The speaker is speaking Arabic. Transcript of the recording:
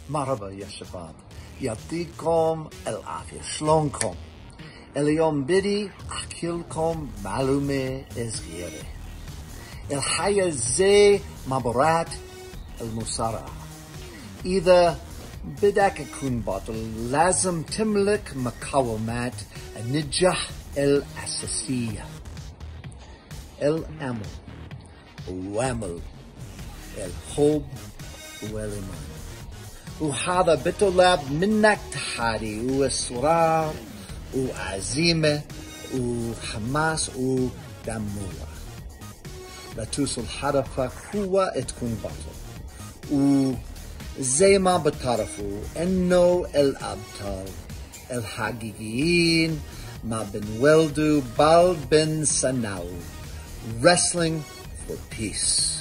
مرحبا يا شباب، يعطيكم العافية. شلونكم؟ اليوم بدي أحكي لكم معلومة صغيرة. الحياة زي مباراة المصارعة، إذا بدك تكون بطل لازم تملك مقومات النجاح الأساسية: الأمل والأمل، الحب والإيمان. وهذا بيطلب منك تحدي وإصرار وعزيمة وحماس ودموع لتوصل هدفك هو تكون بطل. وزي ما بتعرفوا إنه الأبطال الحقيقيين ما بنولدوا بل بنصنعوا. Wrestling for Peace.